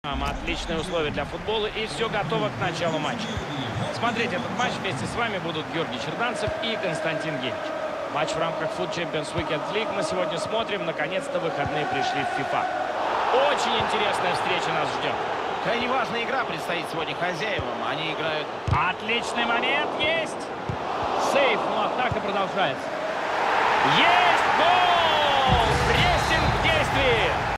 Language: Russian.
Отличные условия для футбола, и все готово к началу матча. Смотреть этот матч вместе с вами будут Георгий Черданцев и Константин Генич. Матч в рамках Food Champions Weekend League мы сегодня смотрим. Наконец-то выходные пришли в FIFA. Очень интересная встреча нас ждет. Крайне важная игра предстоит сегодня хозяевам. Они играют... Отличный момент есть! Сейф, но атака продолжается. Есть гол!